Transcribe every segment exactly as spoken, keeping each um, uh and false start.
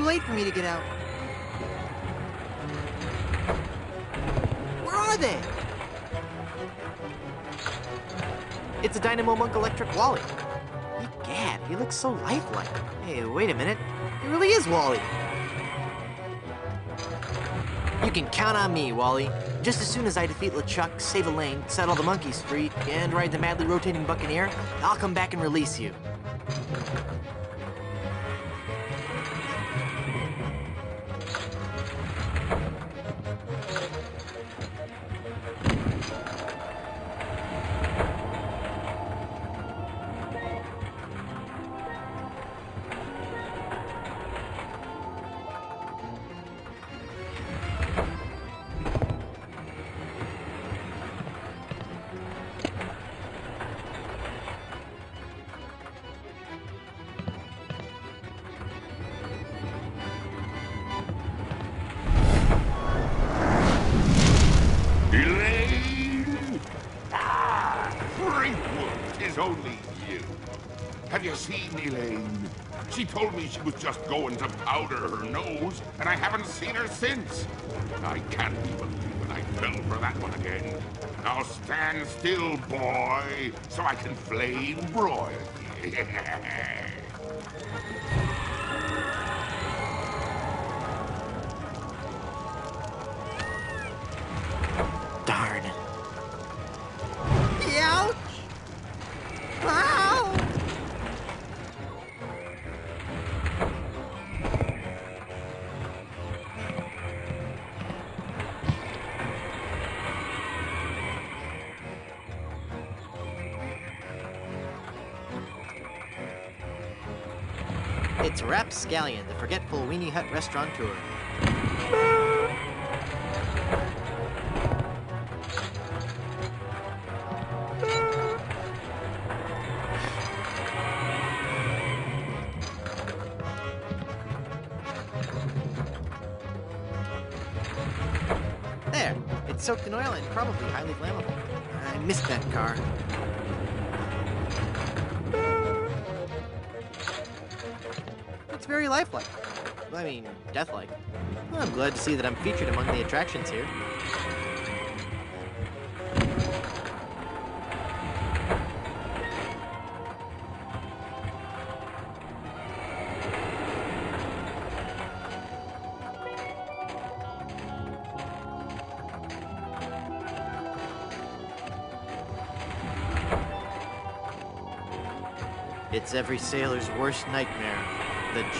late for me to get out. Where are they? It's a Dynamo Monk Electric Wally. Egad, he looks so lifelike. Hey, wait a minute. He really is Wally. You can count on me, Wally. Just as soon as I defeat LeChuck, save Elaine, set all the monkeys free, and ride the madly rotating Buccaneer, I'll come back and release you. Only you. Have you seen Elaine? She told me she was just going to powder her nose, and I haven't seen her since. I can't be believing I fell for that one again. Now stand still, boy, so I can flame broil you. Darn. Ouch! Ow! It's Rapscallion, the forgetful Weenie Hut restaurateur. There, it's soaked in oil and probably highly flammable. I missed that car. It's very lifelike. I mean, deathlike. Well, I'm glad to see that I'm featured among the attractions here. It's every sailor's worst nightmare. The j-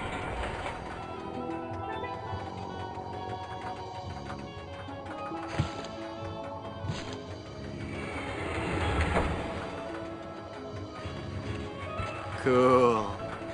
Cool.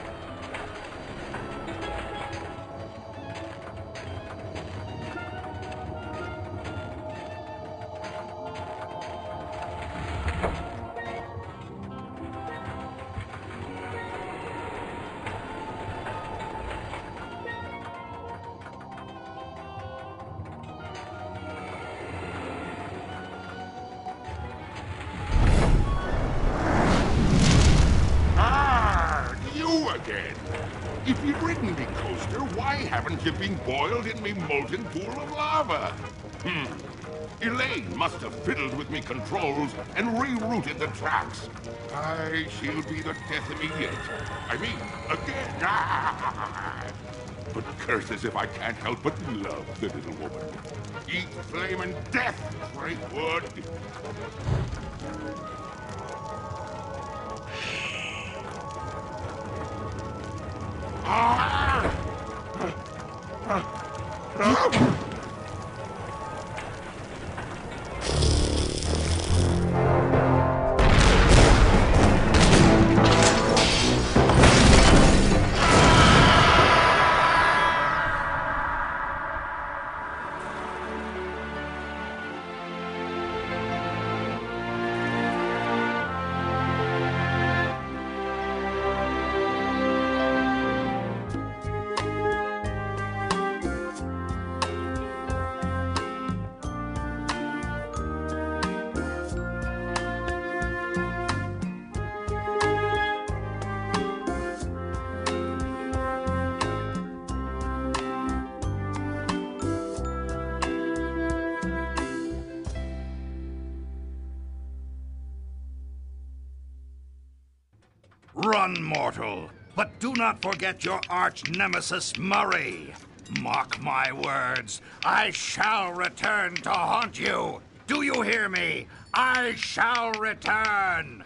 Again. If you've ridden me coaster, why haven't you been boiled in me molten pool of lava? Hmm. Elaine must have fiddled with me controls and rerouted the tracks. Aye, she'll be the death of me yet. I mean, again. Ah! But curses if I can't help but love the little woman. Eat flaming death, Frankwood! Ah! Run, mortal, but do not forget your arch-nemesis Murray. Mark my words, I shall return to haunt you. Do you hear me? I shall return.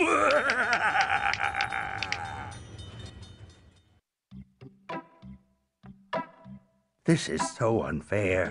This is so unfair.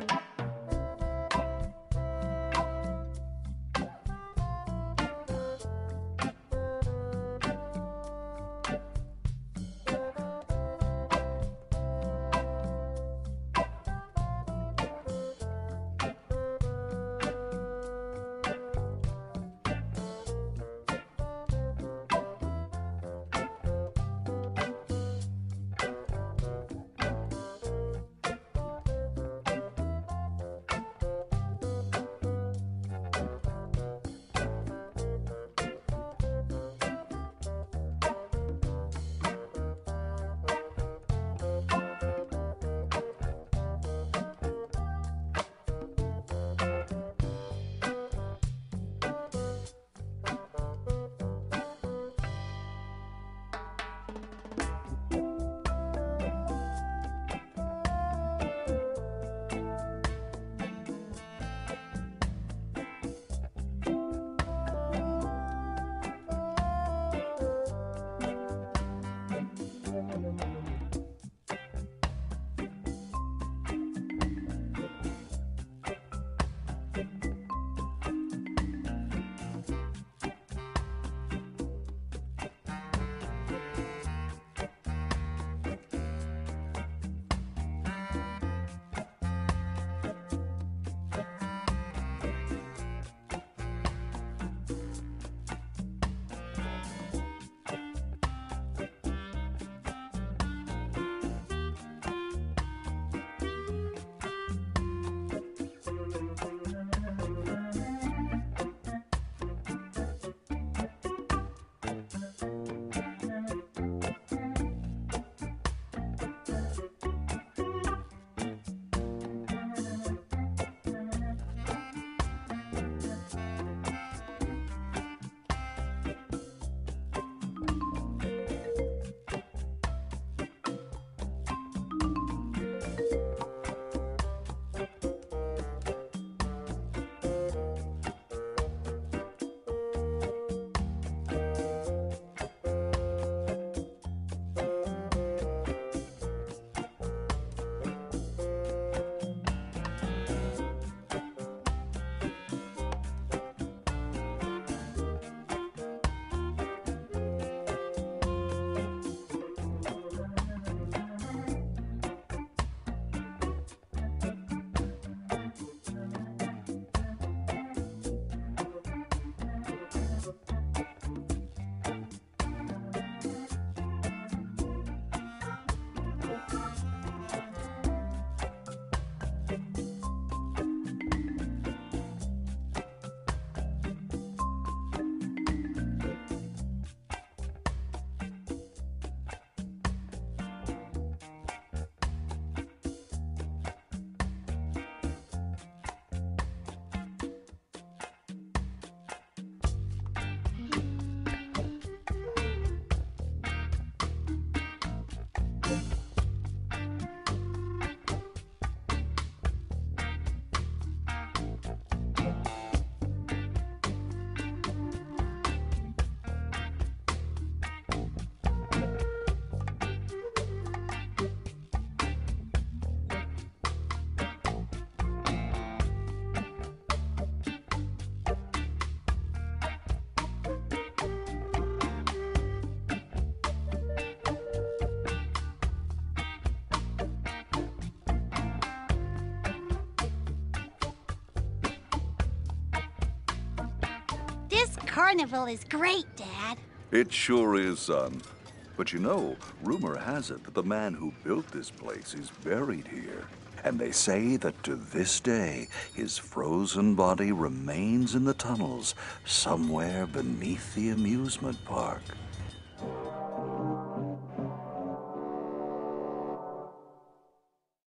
This carnival is great, Dad. It sure is, son. But you know, rumor has it that the man who built this place is buried here. And they say that to this day, his frozen body remains in the tunnels somewhere beneath the amusement park.